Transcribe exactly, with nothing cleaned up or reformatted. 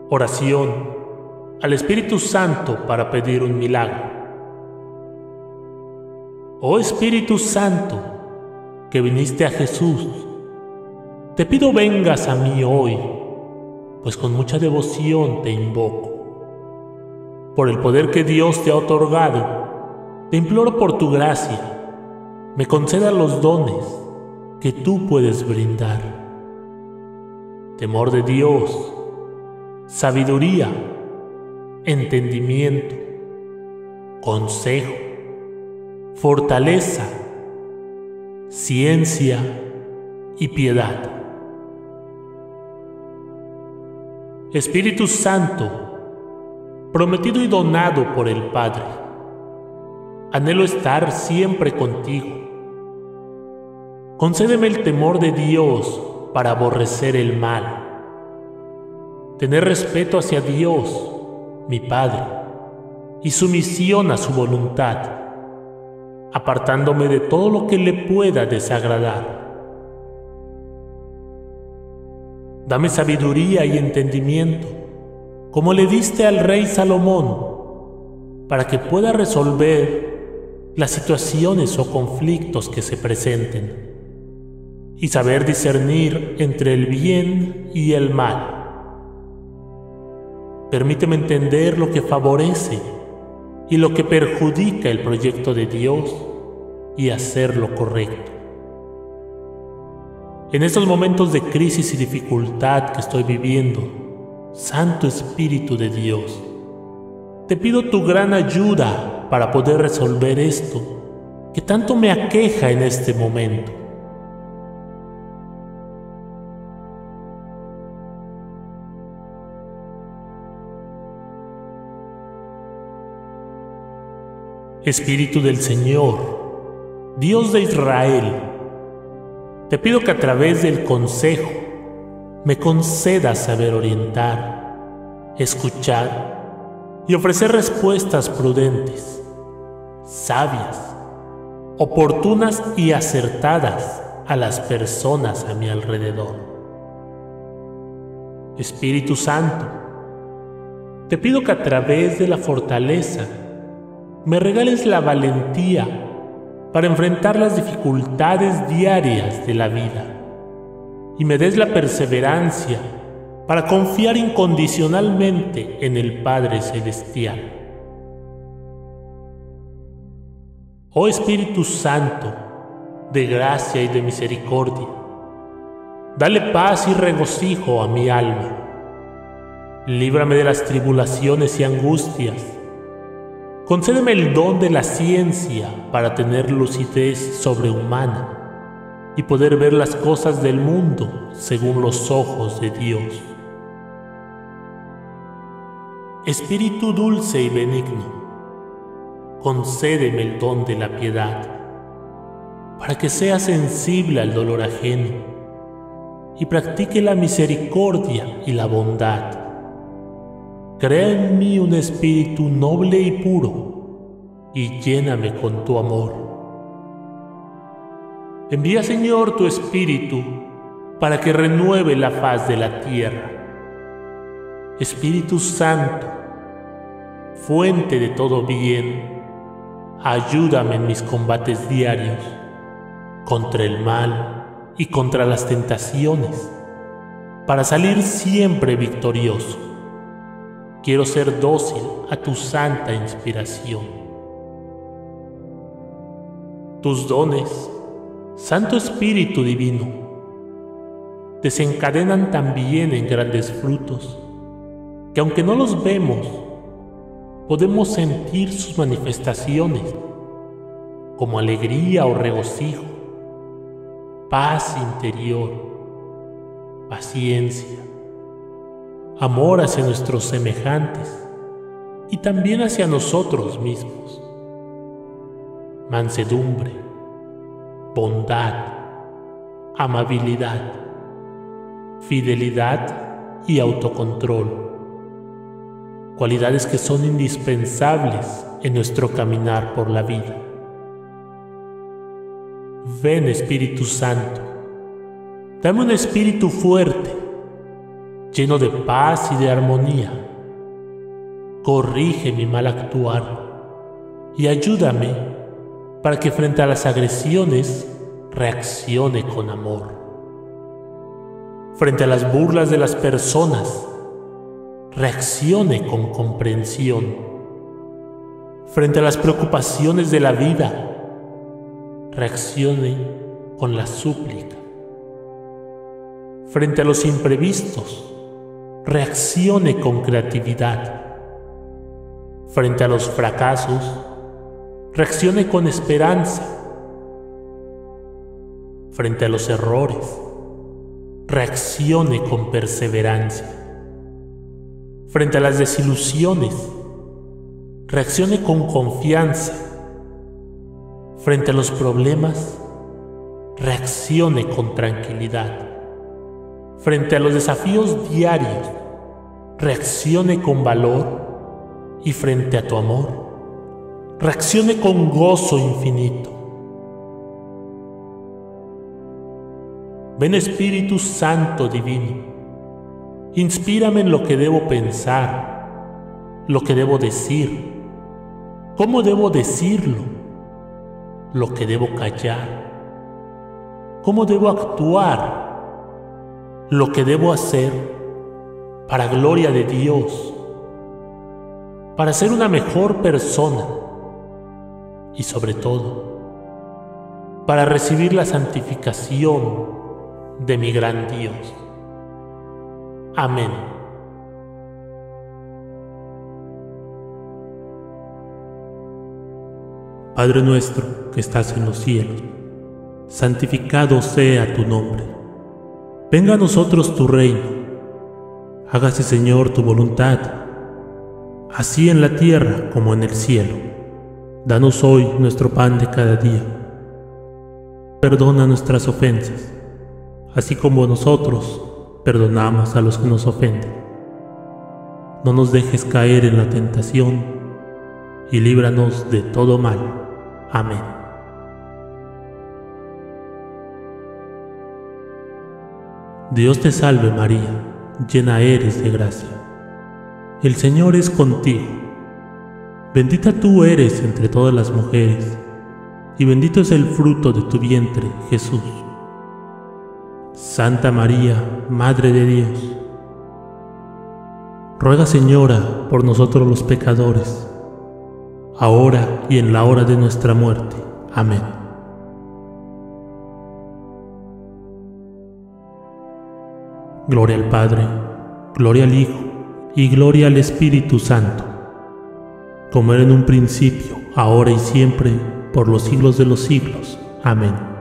Oración al Espíritu Santo para pedir un milagro. Oh Espíritu Santo, que viniste a Jesús, te pido vengas a mí hoy, pues con mucha devoción te invoco. Por el poder que Dios te ha otorgado, te imploro por tu gracia, me conceda los dones que tú puedes brindar. Temor de Dios, sabiduría, entendimiento, consejo, fortaleza, ciencia y piedad. Espíritu Santo, prometido y donado por el Padre, anhelo estar siempre contigo. Concédeme el temor de Dios para aborrecer el mal, tener respeto hacia Dios, mi Padre, y sumisión a su voluntad, apartándome de todo lo que le pueda desagradar. Dame sabiduría y entendimiento, como le diste al rey Salomón, para que pueda resolver las situaciones o conflictos que se presenten, y saber discernir entre el bien y el mal. Permíteme entender lo que favorece y lo que perjudica el proyecto de Dios y hacer lo correcto. En estos momentos de crisis y dificultad que estoy viviendo, Santo Espíritu de Dios, te pido tu gran ayuda para poder resolver esto que tanto me aqueja en este momento. Espíritu del Señor, Dios de Israel, te pido que a través del consejo me concedas saber orientar, escuchar y ofrecer respuestas prudentes, sabias, oportunas y acertadas a las personas a mi alrededor. Espíritu Santo, te pido que a través de la fortaleza me regales la valentía para enfrentar las dificultades diarias de la vida y me des la perseverancia para confiar incondicionalmente en el Padre Celestial. Oh Espíritu Santo, de gracia y de misericordia, dale paz y regocijo a mi alma. Líbrame de las tribulaciones y angustias. Concédeme el don de la ciencia para tener lucidez sobrehumana y poder ver las cosas del mundo según los ojos de Dios. Espíritu dulce y benigno, concédeme el don de la piedad para que sea sensible al dolor ajeno y practique la misericordia y la bondad. Crea en mí un espíritu noble y puro, y lléname con tu amor. Envía, Señor, tu Espíritu para que renueve la faz de la tierra. Espíritu Santo, fuente de todo bien, ayúdame en mis combates diarios contra el mal y contra las tentaciones, para salir siempre victorioso. Quiero ser dócil a tu santa inspiración. Tus dones, Santo Espíritu Divino, desencadenan también en grandes frutos, que aunque no los vemos, podemos sentir sus manifestaciones, como alegría o regocijo, paz interior, paciencia, amor hacia nuestros semejantes y también hacia nosotros mismos, mansedumbre, bondad, amabilidad, fidelidad y autocontrol, cualidades que son indispensables en nuestro caminar por la vida. Ven, Espíritu Santo, dame un espíritu fuerte, lleno de paz y de armonía. Corrige mi mal actuar y ayúdame para que frente a las agresiones reaccione con amor. Frente a las burlas de las personas, reaccione con comprensión. Frente a las preocupaciones de la vida, reaccione con la súplica. Frente a los imprevistos, reaccione con creatividad. Frente a los fracasos, reaccione con esperanza. Frente a los errores, reaccione con perseverancia. Frente a las desilusiones, reaccione con confianza. Frente a los problemas, reaccione con tranquilidad. Frente a los desafíos diarios, reaccione con valor. Y frente a tu amor, reaccione con gozo infinito. Ven Espíritu Santo Divino, inspírame en lo que debo pensar, lo que debo decir, cómo debo decirlo, lo que debo callar, cómo debo actuar, lo que debo hacer para gloria de Dios, para ser una mejor persona y sobre todo para recibir la santificación de mi gran Dios. Amén. Padre nuestro que estás en los cielos, santificado sea tu nombre. Venga a nosotros tu reino. Hágase, Señor, tu voluntad, así en la tierra como en el cielo. Danos hoy nuestro pan de cada día. Perdona nuestras ofensas, así como nosotros perdonamos a los que nos ofenden. No nos dejes caer en la tentación y líbranos de todo mal. Amén. Dios te salve María, llena eres de gracia. El Señor es contigo. Bendita tú eres entre todas las mujeres, y bendito es el fruto de tu vientre, Jesús. Santa María, Madre de Dios, ruega, Señora, por nosotros los pecadores, ahora y en la hora de nuestra muerte. Amén. Gloria al Padre, gloria al Hijo, y gloria al Espíritu Santo, como era en un principio, ahora y siempre, por los siglos de los siglos. Amén.